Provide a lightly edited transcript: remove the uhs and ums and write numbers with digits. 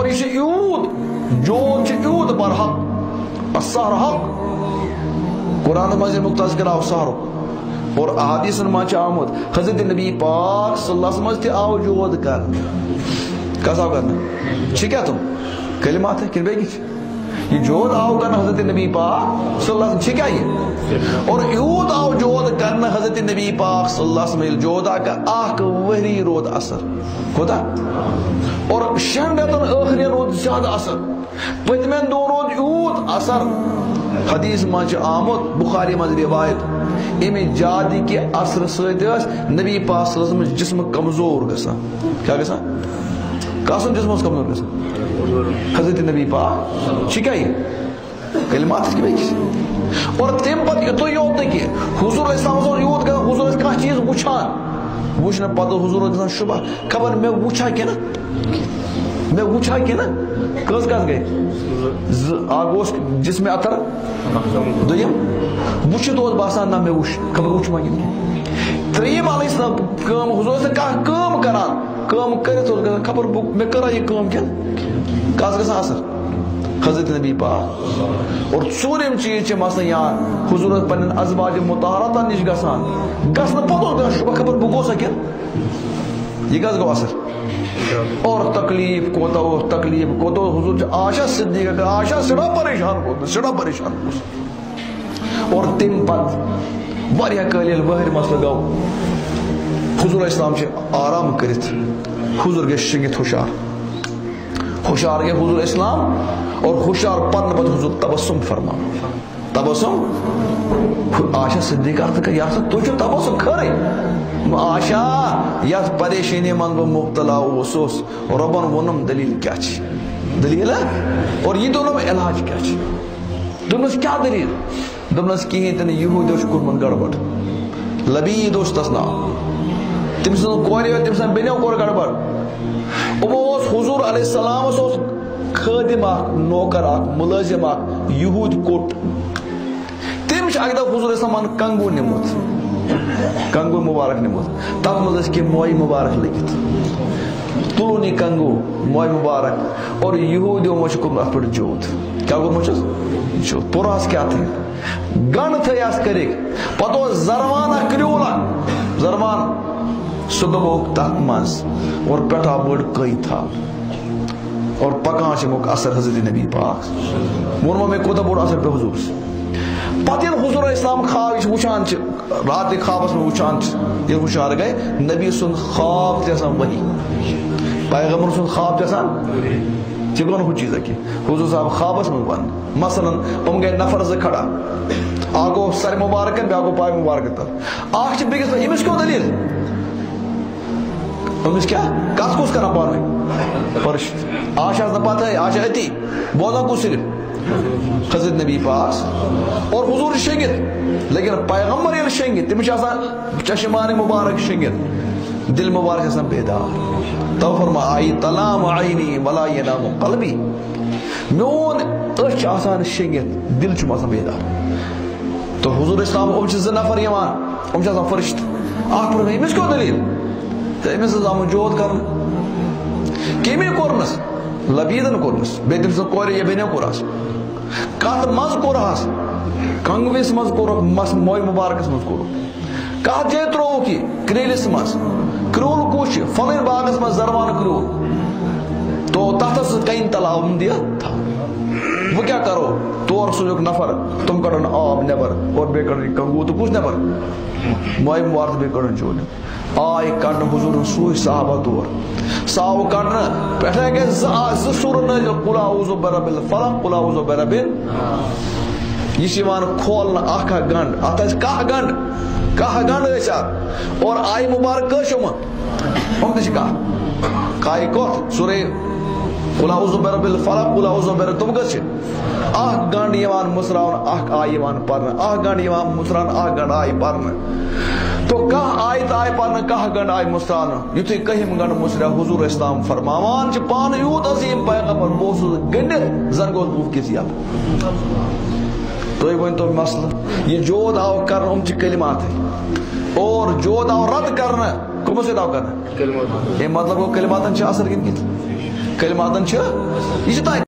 اور یہ یوت جود یوت برحق السحر حق قرآن مجھے مختص کراو سحر اور احادیث ماں آمد حضرت نبی پاک صلی اللہ علیہ وسلم تہ آو جود کر کس آو کرنا کیا تم کلمات ہے کن بیگی یہ جود آو کرنا حضرت نبی پاک صلی اللہ علیہ وسلم کیا یہ اور یود آو جود کرنا حضرت نبی پاک صلی اللہ علیہ وسلم جود آکا آکھ وحری رود اثر خدا اور شن ریتن آخری رود زیادہ اثر پتمین دو رود یود اثر حدیث ماں آمد بخاری ماں روایت امی جادی کے اثر سید نبی پاک صلی اللہ علیہ وسلم جسم کمزور گسا کیا گسا قاسم جسم کمزور گسا حضرت نبی پاک شکائی کلمات کی بیچ اور تیم پت یہ تو یوت نہیں کہ حضور اسلام صلی اللہ علیہ وسلم حضور کا چیز وچھان وچھنا پتہ حضور کا شبہ خبر میں وچھا کیا نا کس گئے آگوش جس میں اتر دویم وچھت اوس باسان نہ میں وچھ خبر وچھ ما تریم علیہ السلام کام حضور سے کام کران کام کرت اوس خبر میں کرا یہ کام کیا کس گژھان اثر حضرت نبی پاک اور ژوٗرِم چیز مثلا یا حضور پنن ازواج مطہراتن نش گژھان گژھنہٕ پتہٕ اوس شبہ خبر بہٕ گوسا کیا یہ کس گو اثر اور تکلیف کوتا حضور آشا صدیقہ کا آشا سڑا پریشان اور تم پت واریاہ قلیل بہر مسئلہ گو حضور اسلام سے آرام کرت حضور کے شنگت ہوشار گئے حضور اسلام اور ہوشار پن پت حضور تبسم فرما تبسم آشا صدیقہ کہ یا تو تبسم کھرے آشا یا پریشانی من بہ مبتلا اوسوس ربن ونم دلیل کیا چھ دلیل اور یہ دونوں میں علاج کیا چھ دونس کیا دلیل دونس کہیں تن یہود اس کورمن گڑبڑ لبید اس تسنا تم سن کوری تم سن بنیو کور گڑبڑ اوس حضور علیہ السلام اس خادم نوکر ملازم یہود کوٹ تم چھ اگدا حضور اسلام کنگو نمت کنگو مبارک نمت تب مز کہ موئی مبارک لگت تلونی کنگو موئی مبارک اور یہودیو مجھ کو ات پہ جوت کیا گو مجھ جوت پوراس کیا تھے گن تھے اس کرے پتو زروان کریولا زروان صدبوک تک مز اور پٹھا بڑ کئی تھا اور پکان سے موک اثر حضرت نبی پاک مورما میں کوتا بڑ اثر پہ حضور سے پتہ حضور اسلام خواب وچان رات خوابس میں وچان یہ ہوشیار گئے نبی سن خواب تیسان وہی پیغمبر سن خواب تیسان چکن ہو چیز ہے کہ حضور صاحب خوابس میں بن مثلا ہم گئے نفر سے کھڑا آگو سر مبارکن بیاگو پائے مبارکن تر آخ چھ بگس امس کیوں دلیل امس کیا کس کس کرنا پار میں پرش آشا نہ پتہ ہے آشا اتی بولا کو صرف حضرت نبی پاس اور حضور شنگت لیکن پیغمبر یل شنگت تمش آسان چشمان مبارک شنگت دل مبارک آسان بیدار تو فرما آئی تلام عینی ولا ینام قلبی میون اچھ آسان شنگت دل چم آسان بیدار تو حضور اسلام ام چھ نفر یمان ام چھ آسان فرشت آخ پر امس کو دلیل تو امس آسان جود کرن کمی کورنس لبیدن کورنس بیتم سے کوری یہ بینیو کوراس کات مز کورہاس کنگویس مز کورک مس موئی مبارکس مز کورک کات جے ترو کی کریلس مز کرول کوش فلن باغس مز زروان کرول تو تحت سے کہیں تلاؤم دیا تھا وہ کیا کرو تور سوک نفر تم کرن آب نبر اور بے کرن کنگو تو کچھ نبر موئی مبارک بے کرن چود آئی کرن حضور سوئی صحابہ دور ساو کرن پہلے کہ زسور نجل قل اعوذ برب الفلق قل اعوذ برب یہ شیوان کھولنا آکھا گنڈ آتا ہے کہا گنڈ ایسا اور آئی مبارک کشم ہم دیش کہا کت سورے قل اعوذ برب الفلق قل اعوذ برب تم گچھ آہ گنڈ یوان مسراون آہ آئی یوان پرن آہ گنڈ یوان مسراون آہ گنڈ آئی پرن تو کہا آیت آئی پرن کہا گنڈ آئی مسراون یتھے کہم گنڈ مسرا حضور اسلام فرماوان چھ پان یوت عظیم پیغمبر بوس گنڈ زنگول بوف کسی آپ تو یہ تو مسئلہ یہ جود آو کرنا ام چھ کلمات ہے اور جود آو رد کرنا کم سے آو کرنا یہ مطلب وہ کلماتن چھ اثر کن کلماتن یہ